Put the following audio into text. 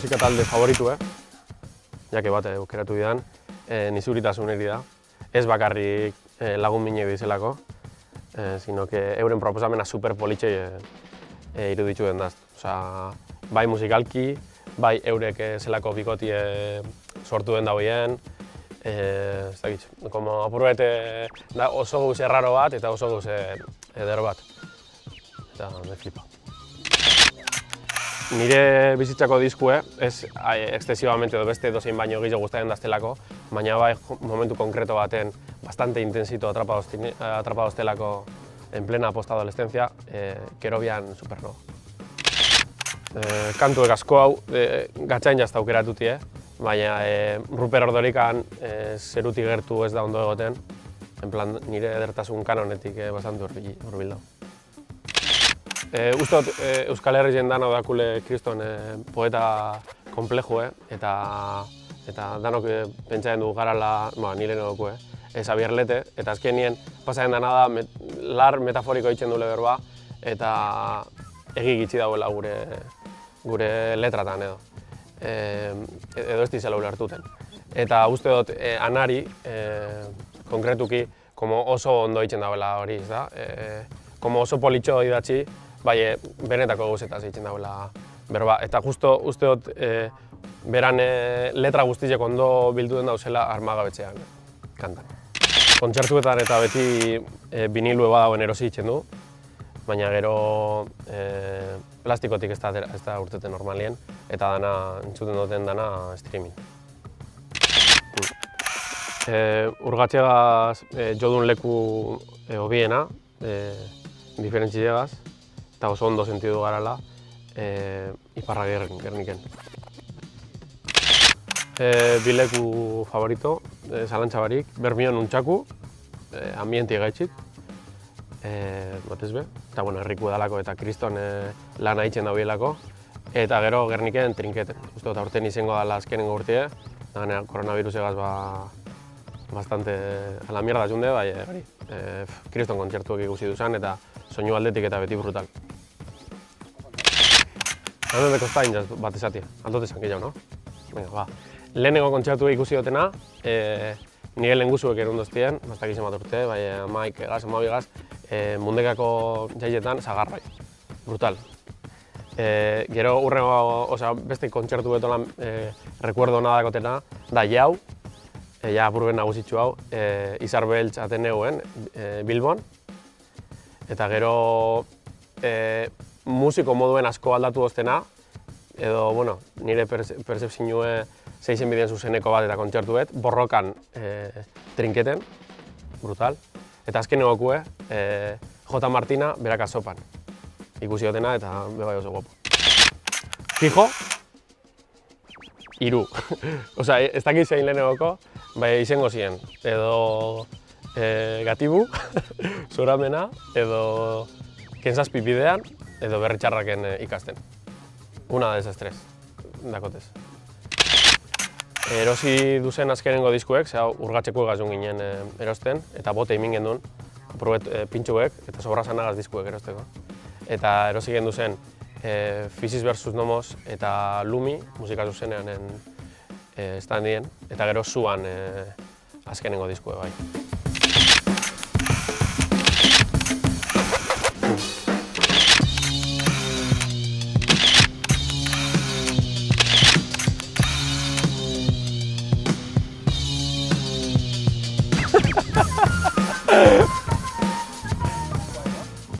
musika talde favoritu, jake bat aukeratu didan, nizuritasun eri da. Ez bakarrik lagun minek dizelako, sino que euren proposamena super politxei iruditu den daz. Osa, bai musikalki, bai eurek zelako bikotie sortu den dagoien, ez dakit, como apurbet oso guz erraro bat eta oso guz eder bat. Eta me flipa. Nire bizitzako diskue, ez excesivamente edo beste dozein baino gehiago gustatzen daztelako, baina bai momentu konkreto baten bastante intensito atrapadoztelako en plena post-adolescencia, Kerobian Supernova. Kantuek asko hau, gatzain jazta aukeratuti, baina Ruper Ordorikan zerutik gertu ez da ondo egoten, en plan nire edertasun kanonetik bastante hurbil dago. Ustot Euskal Herri jendana dakule kriston poeta komplejo, eta danok pentsatzen du garala, nire nodoku, Xabier Lete, eta azkenien pasatzen dana da lar metaforiko itzen du berba, eta egi gitxi dauela gure letratan edo. Edo ez dizela ulertuten. Eta uste dut Anari, konkretuki, oso ondo itzen dauela hori, ez da? Oso politxo idatzi, bai, benetako gauzetaz itzen dauela berba. Eta justo uste dut beran letra guztiak ondo bildu den dauzela Armagabetxean kantan. Kontzertuetan eta beti vinilue badagoen erosi itzen du, baina gero plastikotik ez da urteten normalien, eta dana, entzuten duten dana streaming. Urgatxegaz jodun leku hobiena, diferentziegaz, eta oso ondo sentidu garala, Iparra Gerniken. Bileku favorito, zalantza barik, Bermion untxaku, ambienti gaitxik, batez be, eta herriku edalako eta kriston lan haitzen daubielako, eta gero Gerniken trinketen. Uste dut aurten izango dela azkenengo urtie, eta koronavirusegaz bastante a la mierda junde, bai, kriston kontzertuak ikusi duzan, eta soinu aldetik eta beti brutal. Hemen beko estain bat esatia, aldot esan gehiago, no? Venga, ba. Lehenengo kontzertua ikusi dutena, nire lenguzuek erundoztien, bastak izan bat urte, bai, amaikegaz, amabigaz, Mundekako jaietan Sagarrai, brutal. Gero urrengo, beste kontzertu betolan rekuerdo hona dakotena, da jau, ja apurben nagusitxu hau, Izar Beltz Ateneuen, Bilbon, eta gero musiko moduen asko aldatu doztena, edo, nire percepzioe zeizen bidean zuzeneko bat eta kontzertu bet, Borrokan trinketen, brutal. Eta azken egokue, J. Martina berak azopan. Ikusi dutena eta bebai oso guapo. Fijo, 3. Osa, ez dakit zein lehen egoko, bai izango ziren. Edo Gatibu, Zoramena, edo Kenzazpi bidean, edo Berri Txarraken ikasten. Una de esas 3, dakotez. Erosi duzen azkenengo diskuek, urgatxeko egazun ginen erosten, eta bote imin gendun, aprobet pintxuek eta sobrazanagaz diskuek erosteko. Eta erosi gendu zen Physis vs. Nomos eta Lumi, musika zuzenean standien, eta gero zuan azkenengo diskuek bai.